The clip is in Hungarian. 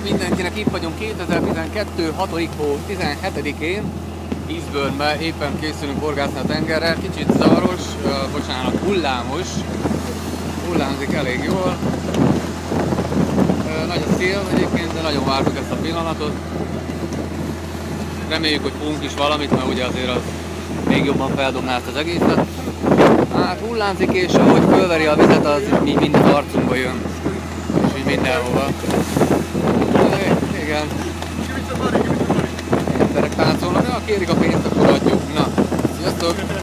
Mindenkinek itt vagyunk 2012. 6. hó 17-én Eastbourne-be, éppen készülünk horgászni a tengerre, kicsit zavaros, bocsánat, hullámos, hullámzik elég jól, nagy a szél egyébként, de nagyon várjuk ezt a pillanatot. Reméljük, hogy fogunk is valamit, mert ugye azért az még jobban feldobná ezt az egészet. Hát hullámzik, és ahogy fölveri a vizet, az mind az arcunkba jön, és így mindenhova. Igen. Emberek táncolnak, kérik a pénzt, akkor adjuk. Na, sziasztok!